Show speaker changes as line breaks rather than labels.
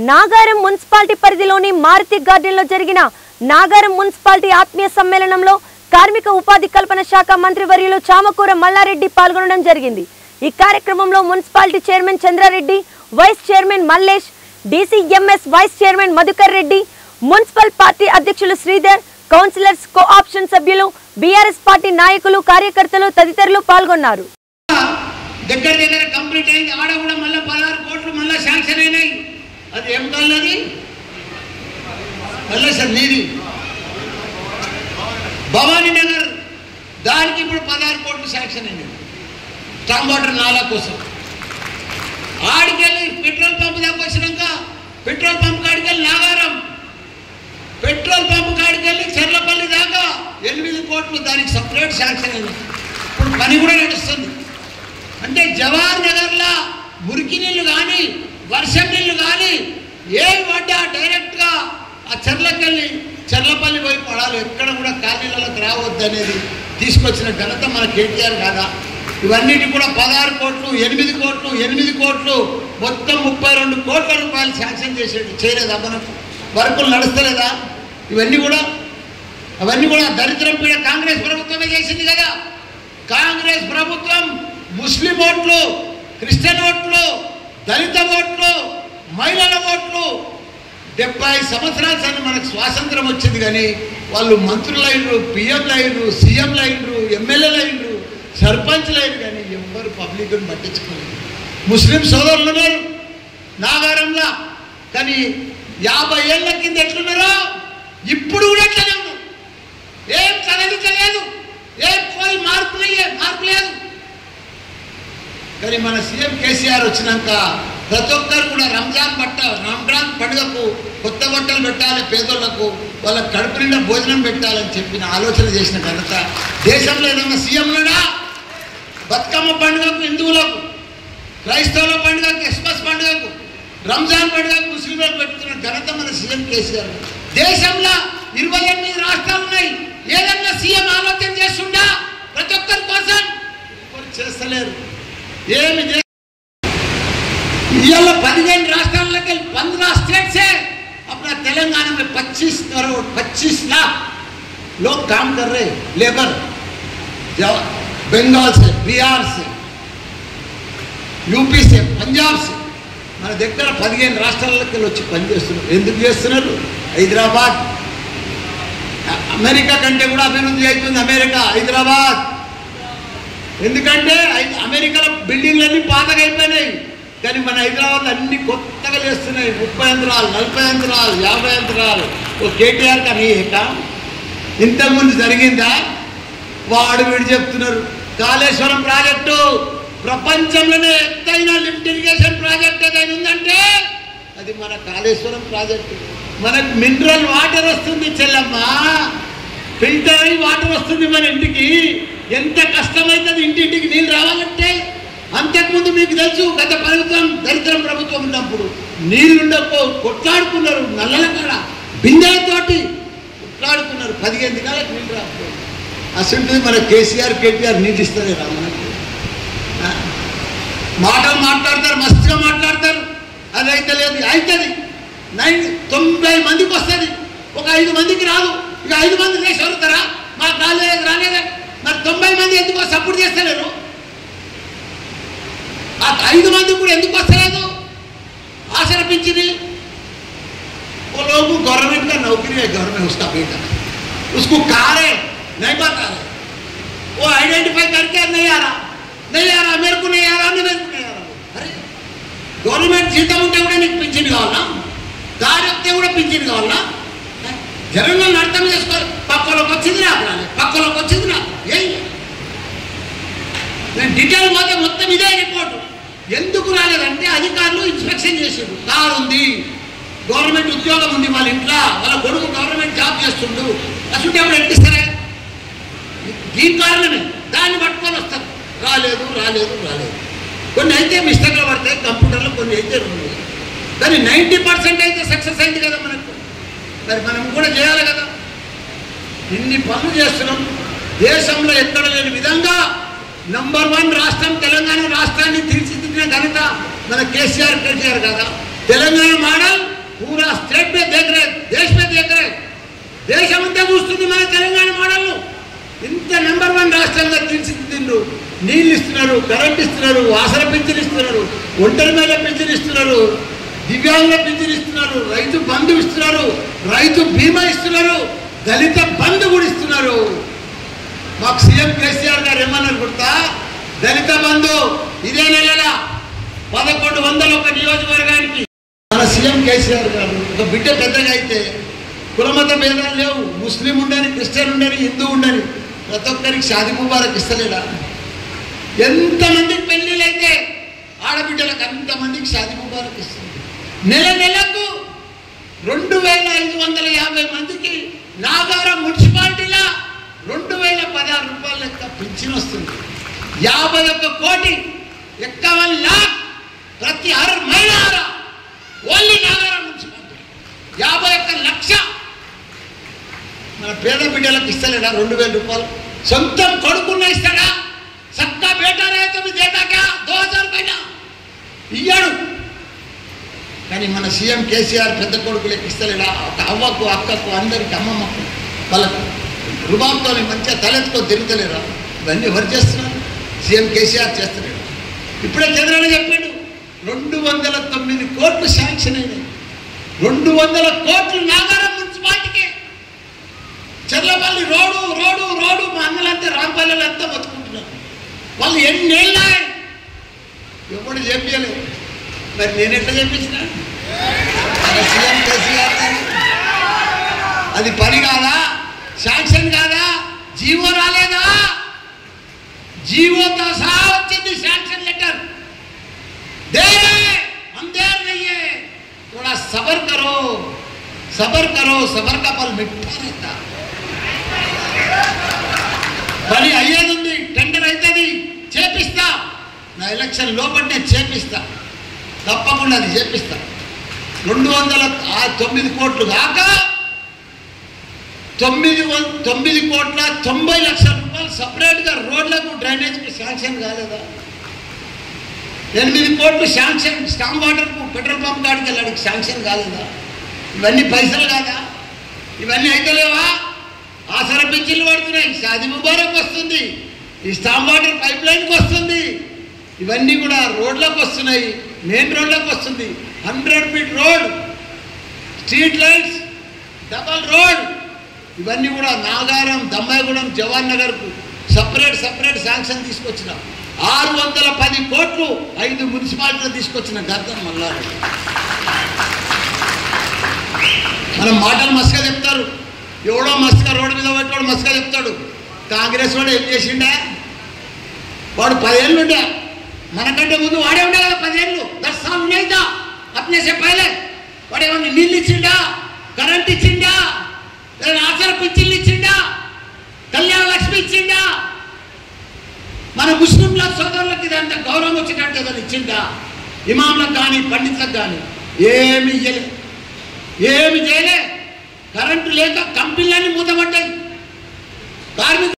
Nagaram municipality పరిధిలోని Maruti garden లో జరిగిన నాగారం మున్సిపాలిటీ ఆత్మీయ సమ్మేళనంలో కార్మిక ఉపాధి కల్పన శాఖ మంత్రి వర్యులు చామకూర మల్లారెడ్డి పాల్గొనడం జరిగింది। ఈ కార్యక్రమంలో municipality chairman Chandrareddy, vice chairman Mallesh, DCMS vice chairman Madhukar Reddy, municipal party అధ్యక్షులు శ్రీధర్, కౌన్సిలర్స్, కోఆప్షన్ సభ్యులు, బీఆర్ఎస్ పార్టీ నాయకులు, కార్యకర్తలు తదితరులు పాల్గొన్నారు।
దగ్గర దగ్గర కంప్లీట్ అయింది। ఆడ కూడా మళ్ళీ 16 కోట్లు మళ్ళీ శాంక్షన్ అయినాయి। అది ఏం కాలేదు మళ్ళీ సార్ నీది భవానీ నగర్ దానికి ఇప్పుడు 16 కోట్లు శాంక్షన్ అయినాయి స్టామ్ వాటర్ నాలా కోసం। ఆడికెళ్ళి పెట్రోల్ పంప్ దాకా వచ్చినాక పెట్రోల్ పంప్ కాడికెళ్ళి నాగారం, పెట్రోల్ పంప్ కాడికెళ్ళి చెర్లపల్లి దాకా 8 కోట్లు దానికి సపరేట్ శాంక్షన్ అయినాయి। ఇప్పుడు పని కూడా నడుస్తుంది। అంటే జవహర్ నగర్లో మురికి నీళ్ళు కానీ వర్షం నీళ్ళు కానీ ఏం పడ్డా డైరెక్ట్గా ఆ చెర్లకెళ్ళి చెర్లపల్లి పోయి పడాలి, ఎక్కడ కూడా కాలనీలకు రావద్దు అనేది తీసుకొచ్చిన ఘనత మన కేటీఆర్ కాదా? ఇవన్నిటి కూడా 16 కోట్లు 8 కోట్లు 8 కోట్లు మొత్తం 32 కోట్ల రూపాయలు శాంక్షన్ చేసేది చేయలేదా? మనకు వర్కులు నడుస్తలేదా? అవన్నీ కూడా దరిద్రం పీడ కాంగ్రెస్ ప్రభుత్వమే చేసింది కదా। కాంగ్రెస్ ప్రభుత్వం ముస్లిం ఓట్లు, క్రిస్టియన్ ఓట్లు, దళిత ఓట్లు, మహిళల ఓట్లు 70 సంవత్సరాల సార్ మనకు స్వాతంత్రం వచ్చింది, కానీ వాళ్ళు మంత్రులు అయినరు, పిఎంలు అయినరు, సీఎంలు అయినరు, ఎమ్మెల్యేలు అయినరు, సర్పంచ్లు అయినరు, కానీ ఎవరు పబ్లిక్ని పట్టించుకోలేదు। ముస్లిం సోదరులు ఉన్నారు నాగారంలో, కానీ 50 ఏళ్ళ కింద ఎట్లున్నారో ఇప్పుడు కూడా ఎట్లనే ఉన్నారు। ఏం కదలికలేదు, ఏం పోయి మార్పు లేదు। కానీ మన సీఎం కేసీఆర్ వచ్చినాక ప్రతి ఒక్కరు కూడా రంజాన్ పండుగకు కొత్త బట్టలు పెట్టాలి, పేదోళ్లకు వాళ్ళ కడుపు నిండా భోజనం పెట్టాలని చెప్పిన ఆలోచన చేసిన ఘనత దేశంలో ఏదన్నా సీఎం ఉన్నాడా? బతుకమ్మ పండుగకు హిందువులకు, క్రైస్తవుల పండుగకు, క్రిస్మస్ పండుగకు, రంజాన్ పండుగకు ముస్లింలకు పెట్టుకున్న ఘనత మన సీఎం కేసీఆర్। దేశంలో 28 రాష్ట్రాలు ఉన్నాయి, ఏదన్నా సీఎం ఆలోచన చేస్తుండా ప్రతి ఒక్కరి కోసం? చేస్తలేరు। ఏమి इला 15 राष्ट्रों के 15 स्टेट से अपना तेलंगाना में 25 लाख लोग काम कर रहे हैं, लेबर बंगाल से, बिहार से, यूपी से, पंजाब से मन दर 15 राष्ट्रों के पनीचेस्तुन्नारु। हैदराबाद अमेरिका कंटे कूडा अभिवृद्धि अयितुंदी, अमेरिका हैदराबाद ఎందుకంటే అమెరికాలో బిల్డింగ్లన్నీ పాతగా అయిపోయినాయి, కానీ మన హైదరాబాద్లో అన్ని కొత్తగా లేస్తున్నాయి। 30 యంత్రాలు, 40 యంత్రాలు, 50 యంత్రాలు। ఓ కేటీఆర్ కానీ ఇంతకుముందు జరిగిందా? వాడు వీడు చెప్తున్నారు కాళేశ్వరం ప్రాజెక్టు ప్రపంచంలోనే ఎత్తైన లిఫ్ట్ ఇరిగేషన్ ప్రాజెక్ట్ ఏదైనా ఉందంటే అది మన కాళేశ్వరం ప్రాజెక్టు। మనకు మినరల్ వాటర్ వస్తుంది చెల్లమ్మ, ఫిల్టర్ అయ్యి వాటర్ వస్తుంది మన ఇంటికి। ఎంత కష్టమైతుంది ఇంటింటికి నీళ్ళు రావాలంటే। అంతకుముందు మీకు తెలుసు గత ప్రభుత్వం దరిద్రం ప్రభుత్వం ఉన్నప్పుడు నీళ్ళు ఉండకపో కొట్లాడుకున్నారు, నల్లల కాడ బిందెలతోటి కొట్లాడుకున్నారు, 15 దినాలకు నీళ్ళు రాకపో। అసలు మన కేటీఆర్ నీళ్ళు ఇస్తుంది రా మనకు। మాటలు మాట్లాడతారు, మస్తుగా మాట్లాడతారు, అది అయితే లేదు అవుతుంది। 90 మందికి వస్తుంది, ఒక 5 మందికి రాదు। ఇక 5 మంది చేసి వరుతారా? మాకు రాలేదా? మరి 90 మంది ఎందుకో సపోర్ట్ చేస్తలేరు? ఆ 5 మంది కూడా ఎందుకు వస్తలేదు? ఆశ रखिंची वो लोग गवर्नमेंट का नौकरी है, गवर्नमेंट उसका बेटा, उसको कार है नहीं बता रहे, वो आइडेंटिफाई करके नहीं आ रहा, मेरे को नहीं आ रहा, मेरे को नहीं आ रहा। अरे गवर्नमेंट जीతం ఉంటే కూడా నీకు పింఛన్ కావాలా? కార్ ఎక్కితే కూడా పింఛన్ కావాలా? జనంలో అర్థం చేసుకోవాలి। పక్కలోకి వచ్చింది నాకు ఏం నేను డీటెయిల్ పోతే మొత్తం ఇదే రిపోర్టు। ఎందుకు రాలేదంటే అధికారులు ఇన్స్పెక్షన్ చేసారు, కారు ఉంది, గవర్నమెంట్ ఉద్యోగం ఉంది, వాళ్ళ ఇంట్లో వాళ్ళ కొడుకు గవర్నమెంట్ జాబ్ చేస్తుండు, అసలు ఎప్పుడు ఎట్టిస్తారే? దీని కారణమే దాన్ని పట్టుకొని వస్తారు। రాలేదు కొన్ని అయితే మిస్టేక్లు పడతాయి కంప్యూటర్లో, కొన్ని అయితే కానీ 90% అయితే సక్సెస్ అయింది కదా మనకు। మరి మనం కూడా చేయాలి కదా। ఇన్ని పనులు చేస్తున్నాం, దేశంలో ఎక్కడ లేని విధంగా నంబర్ 1 రాష్ట్రం తెలంగాణ రాష్ట్రాన్ని తీర్చిదిద్దిన ఘనత మన కేసీఆర్ కదా। తెలంగాణ మోడల్ पूरा स्टेट में देख रहे, देश में देख रहे, దేశమంతా చూస్తుంది మన తెలంగాణ మోడల్ను. ఇంత నెంబర్ 1 రాష్ట్రంగా తీర్చిదిద్దిండ్రు. నీళ్ళు ఇస్తున్నారు, కరెంట్ ఇస్తున్నారు, ఆసర పింఛన్ ఇస్తున్నారు, ఒంటరి మహిళ పింఛన్ ఇస్తున్నారు, దివ్యాంగుల పింఛన్ ఇస్తున్నారు, రైతు బంధు ఇస్తున్నారు, రైతు బీమా ఇస్తున్నారు, దళిత బంధు కూడా ఇస్తున్నారు. మాకు సీఎం కేసీఆర్ గారు ఏమన్నారు గుర్తా? దళిత బంధు ఇదే నెల 1100 ఒక నియోజకవర్గానికి. మన సీఎం కేసీఆర్ గారు ఒక బిడ్డ పెద్దగా అయితే కులమత భేదాలు లేవు, ముస్లిం ఉండని, క్రిస్టియన్ ఉండని, హిందూ ఉండని, ప్రతి ఒక్కరికి షాదీ ముబారక్ ఇస్తలేడా? ఎంతమందికి పెళ్ళిళ్ళు అయితే ఆడబిడ్డలకు అంతమందికి షాదీ ముబారక్ ఇస్తుంది. నెలకు 2550 మందికి నాగారం మున్సిపాలిటీలో 2016 రూపాయల లెక్క పింఛన్ వస్తుంది. 51 కోటి 51 लाख ప్రతి 6 మహిళ ఓన్లీ నాగారం మున్సిపాలిటీ 51 లక్ష. మన పేద బిడ్డలకు ఇస్తలేడా 2000 రూపాయలు? సొంతం కొడుకున్న ఇస్తాడా? సక్కా బేటా రే తుమ్ దేతా క్యా 2000 పైనా ఇయ్యాడు. కానీ మన సీఎం కేసీఆర్ పెద్ద కొడుకులకు ఇస్తలేడా? ఒక అవ్వకు, అక్కకు, అందరికి, అమ్మమ్మకు, వాళ్ళకు రుబాబ్తో మంచిగా తలెత్తుకొని తిరుగుతలేరా? ఇవన్నీ ఎవరు చేస్తున్నారు? సీఎం కేసీఆర్ చేస్తలేడు. ఇప్పుడే చంద్రబాబు చెప్పాడు 209 కోట్లు శాంక్షన్ అయినాయి. 200 కోట్లు నాగారం మున్సిపాలిటీకి. చెర్లపల్లి రోడ్డు రోడ్డు రోడ్డు మా అన్నలంతా రాంపల్లెలు అంతా బతుకుంటున్నారు. వాళ్ళు ఎన్నేళ్ళ ఎప్పుడు చెప్పలేదు. మరి నేను ఎట్లా చెప్పించిన? సీఎం కేసీఆర్ అది పని కాదా? శాంక్షన్ కాదా? జీవో రాలేదా? జీవోతో సహా వచ్చింది శాంక్షన్ లెటర్. दे हम देर नहीं है, थोड़ा सबर करो, सबर करो, सबर का फल मिठा रहता. పని అయ్యేది, టెండర్ అవుతుంది, చేపిస్తా. నా ఎలక్షన్ లోపలనే చేపిస్తా, తప్పకుండా అది చేపిస్తా. 209 కోట్లు కాక 9 కోట్ల 90 లక్షల రూపాయలు సపరేట్గా రోడ్లకు డ్రైనేజ్కి శాంక్షన్ కాలేదా? 8 కోట్లు శాంక్షన్ స్టామ్ వాటర్కు పెట్రోల్ పంప్ కాడికి వెళ్ళాడికి శాంక్షన్ కాలేదా? ఇవన్నీ పైసలు కాదా? ఇవన్నీ అయితలేవా? ఆసర పింఛన్లు పడుతున్నాయి, షాదీ ముబారక్ వస్తుంది, ఈ స్టామ్ వాటర్ పైప్ లైన్కి వస్తుంది, ఇవన్నీ కూడా రోడ్లకు వస్తున్నాయి, మెయిన్ రోడ్లకు వస్తుంది. 100 feet road, street lights, double road, ఇవన్నీ కూడా నాగారం, దమ్మాయిగూడెం, జవహర్ నగర్కు సపరేట్ శాంక్షన్ తీసుకొచ్చిన. 610 కోట్లు 5 మున్సిపాలిటీలు తీసుకొచ్చిన గద్దం మల్లారెడ్డి. మనం మాటలు మస్తుగా చెప్తారు, ఎవడో మస్తుగా రోడ్డు మీద పెట్టాడు మస్తుగా చెప్తాడు. కాంగ్రెస్ వాడు ఏం చేసిండా? వాడు 10 ఏళ్ళు ఉండే, మనకంటే ముందు వాడే ఉండే కదా 10 ఏళ్ళు. 10 साल नहीं था अपने से पहले. వాడు ఏమన్నా నీళ్ళు ఇచ్చిండా? కరెంట్ ఇచ్చిండా? లేదా ఆసర పింఛన్లు ఇచ్చిండా? కళ్యాణ లక్ష్మి ఇచ్చిండా? మన ముస్లింల సోదరులకి ఇదంతా గౌరవం వచ్చేటట్టు ఏదైనా ఇచ్చిందా? ఇమాంలకు కానీ పండితులకు కానీ ఏమి ఇయ్యలే, ఏమి చేయలే. కరెంటు లేక కంపెనీలన్నీ మూతపడ్డాయి. కార్మికులు